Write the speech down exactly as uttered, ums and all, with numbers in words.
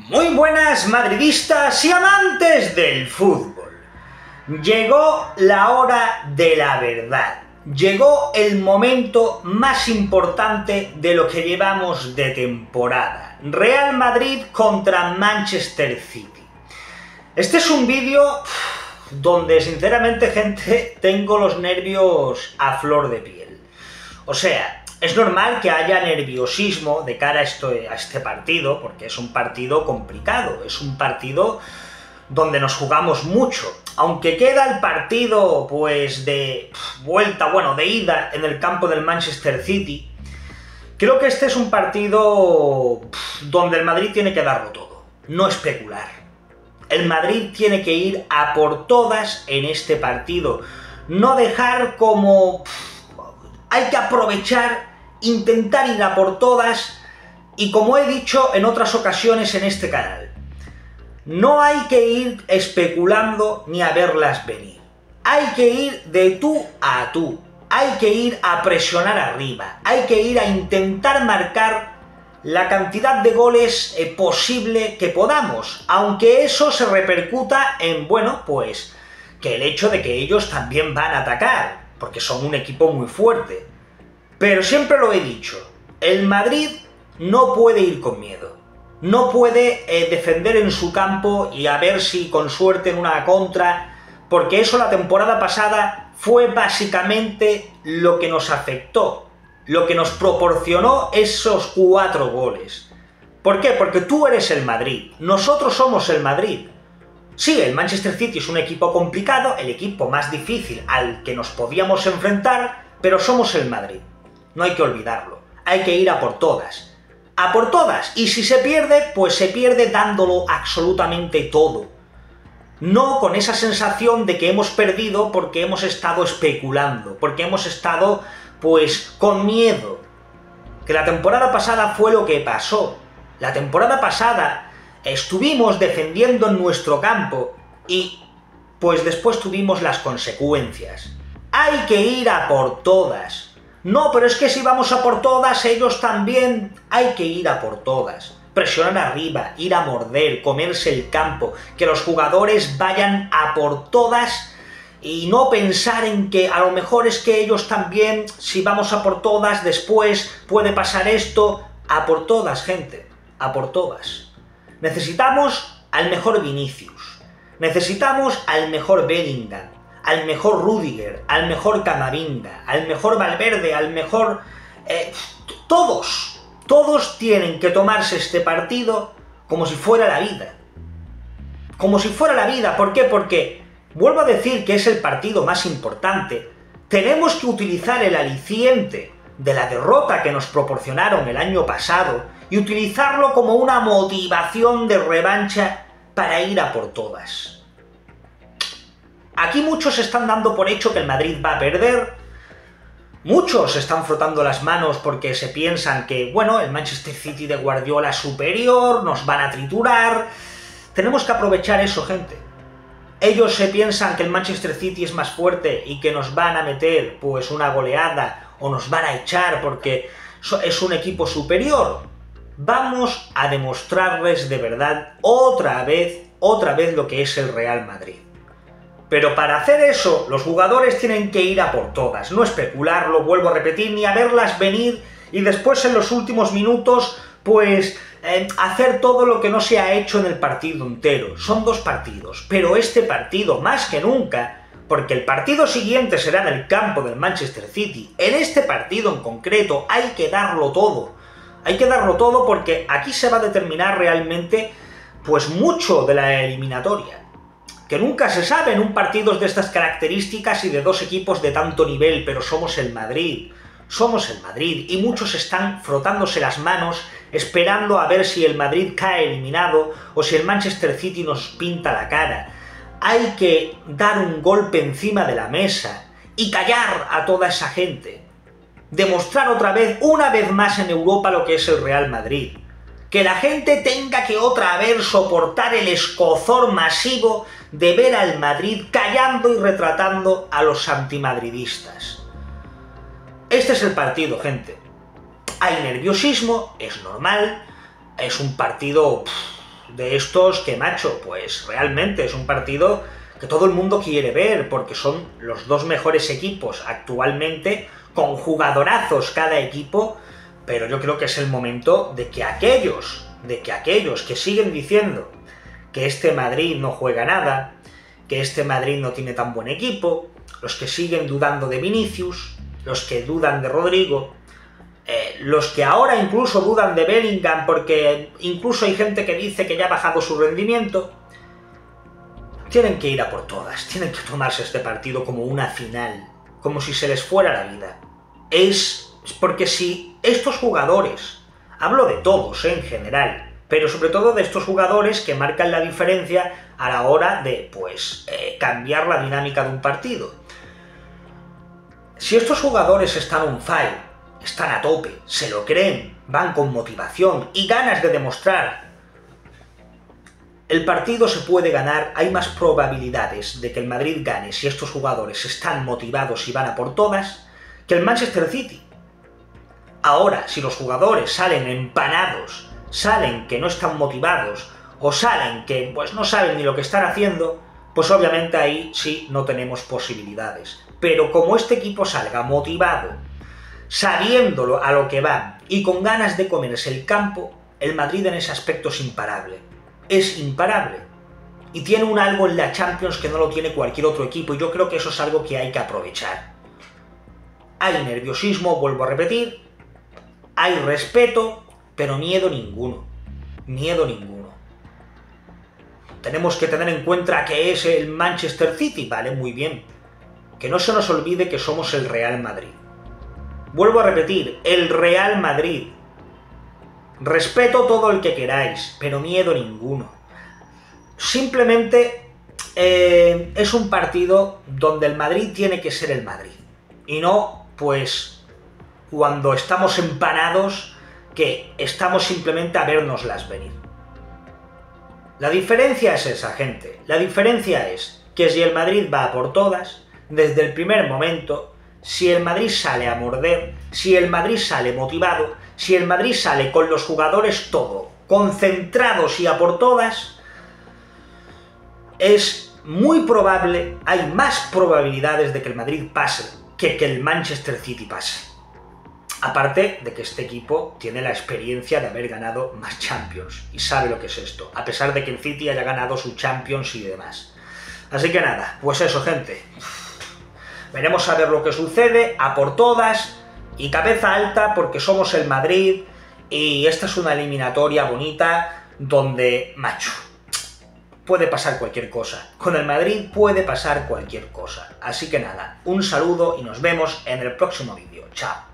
Muy buenas madridistas y amantes del fútbol. Llegó la hora de la verdad. Llegó el momento más importante de lo que llevamos de temporada. Real Madrid contra Manchester City. Este es un vídeo donde sinceramente, gente, tengo los nervios a flor de piel. O sea, es normal que haya nerviosismo de cara a, esto, a este partido, porque es un partido complicado, es un partido donde nos jugamos mucho. Aunque queda el partido, pues, de vuelta, bueno, de ida en el campo del Manchester City, creo que este es un partido donde el Madrid tiene que darlo todo, no especular. El Madrid tiene que ir a por todas en este partido, no dejar como... Hay que aprovechar, intentar ir a por todas, y como he dicho en otras ocasiones en este canal, no hay que ir especulando ni a verlas venir. Hay que ir de tú a tú, hay que ir a presionar arriba, hay que ir a intentar marcar la cantidad de goles eh, posible que podamos, aunque eso se repercuta en, bueno, pues, que el hecho de que ellos también van a atacar, porque son un equipo muy fuerte. Pero siempre lo he dicho, el Madrid no puede ir con miedo. No puede eh, defender en su campo y a ver si con suerte en una contra, porque eso la temporada pasada fue básicamente lo que nos afectó, lo que nos proporcionó esos cuatro goles. ¿Por qué? Porque tú eres el Madrid, nosotros somos el Madrid. Sí, el Manchester City es un equipo complicado, el equipo más difícil al que nos podíamos enfrentar, pero somos el Madrid. No hay que olvidarlo, hay que ir a por todas. A por todas, y si se pierde, pues se pierde dándolo absolutamente todo. No con esa sensación de que hemos perdido porque hemos estado especulando, porque hemos estado, pues, con miedo. Que la temporada pasada fue lo que pasó. La temporada pasada estuvimos defendiendo en nuestro campo y, pues, después tuvimos las consecuencias. Hay que ir a por todas. No, pero es que si vamos a por todas, ellos también. Hay que ir a por todas. Presionar arriba, ir a morder, comerse el campo, que los jugadores vayan a por todas y no pensar en que a lo mejor es que ellos también, si vamos a por todas, después puede pasar esto. A por todas, gente, a por todas. Necesitamos al mejor Vinicius, necesitamos al mejor Bellingham, al mejor Rudiger, al mejor Camavinga, al mejor Valverde, al mejor... Eh, todos, todos tienen que tomarse este partido como si fuera la vida. Como si fuera la vida, ¿por qué? Porque, vuelvo a decir que es el partido más importante, tenemos que utilizar el aliciente de la derrota que nos proporcionaron el año pasado y utilizarlo como una motivación de revancha para ir a por todas. Aquí muchos están dando por hecho que el Madrid va a perder, muchos están frotando las manos porque se piensan que, bueno, el Manchester City de Guardiola es superior, nos van a triturar. Tenemos que aprovechar eso, gente. Ellos se piensan que el Manchester City es más fuerte y que nos van a meter, pues, una goleada o nos van a echar porque es un equipo superior. Vamos a demostrarles de verdad otra vez, otra vez lo que es el Real Madrid. Pero para hacer eso, los jugadores tienen que ir a por todas, no especular, lo vuelvo a repetir, ni a verlas venir y después en los últimos minutos, pues, eh, hacer todo lo que no se ha hecho en el partido entero. Son dos partidos, pero este partido, más que nunca, porque el partido siguiente será en el campo del Manchester City, en este partido en concreto hay que darlo todo. Hay que darlo todo porque aquí se va a determinar realmente, pues, mucho de la eliminatoria. Que nunca se sabe en un partido de estas características y de dos equipos de tanto nivel, pero somos el Madrid, somos el Madrid, y muchos están frotándose las manos, esperando a ver si el Madrid cae eliminado, o si el Manchester City nos pinta la cara. Hay que dar un golpe encima de la mesa, y callar a toda esa gente. Demostrar otra vez, una vez más en Europa, lo que es el Real Madrid. Que la gente tenga que otra vez soportar el escozor masivo de ver al Madrid callando y retratando a los antimadridistas. Este es el partido, gente. Hay nerviosismo, es normal, es un partido pff, de estos que, macho, pues realmente es un partido que todo el mundo quiere ver, porque son los dos mejores equipos actualmente, con jugadorazos cada equipo, pero yo creo que es el momento de que aquellos, de que aquellos que siguen diciendo que este Madrid no juega nada, que este Madrid no tiene tan buen equipo, los que siguen dudando de Vinicius, los que dudan de Rodrigo, eh, los que ahora incluso dudan de Bellingham porque incluso hay gente que dice que ya ha bajado su rendimiento, tienen que ir a por todas, tienen que tomarse este partido como una final, como si se les fuera la vida. Es porque si estos jugadores, hablo de todos eh, en general, pero sobre todo de estos jugadores que marcan la diferencia a la hora de, pues, eh, cambiar la dinámica de un partido. Si estos jugadores están on fire, están a tope, se lo creen, van con motivación y ganas de demostrar, el partido se puede ganar, hay más probabilidades de que el Madrid gane si estos jugadores están motivados y van a por todas, que el Manchester City. Ahora, si los jugadores salen empanados, salen que no están motivados, o salen que pues no saben ni lo que están haciendo, pues obviamente ahí sí no tenemos posibilidades. Pero como este equipo salga motivado, sabiéndolo a lo que va y con ganas de comerse el campo, el Madrid en ese aspecto es imparable. Es imparable. Y tiene un algo en la Champions que no lo tiene cualquier otro equipo, y yo creo que eso es algo que hay que aprovechar. Hay nerviosismo, vuelvo a repetir, hay respeto, pero miedo ninguno. Miedo ninguno. Tenemos que tener en cuenta que es el Manchester City, vale, muy bien. Que no se nos olvide que somos el Real Madrid. Vuelvo a repetir, el Real Madrid. Respeto todo el que queráis, pero miedo ninguno. Simplemente eh, es un partido donde el Madrid tiene que ser el Madrid. Y no, pues, cuando estamos empanados, que estamos simplemente a vernoslas venir. La diferencia es esa, gente. La diferencia es que si el Madrid va a por todas, desde el primer momento, si el Madrid sale a morder, si el Madrid sale motivado, si el Madrid sale con los jugadores todo, concentrados y a por todas, es muy probable, hay más probabilidades de que el Madrid pase que que el Manchester City pase. Aparte de que este equipo tiene la experiencia de haber ganado más Champions y sabe lo que es esto, a pesar de que el City haya ganado su Champions y demás. Así que nada, pues eso, gente. Veremos a ver lo que sucede, a por todas y cabeza alta porque somos el Madrid y esta es una eliminatoria bonita donde, macho, puede pasar cualquier cosa. Con el Madrid puede pasar cualquier cosa. Así que nada, un saludo y nos vemos en el próximo vídeo. Chao.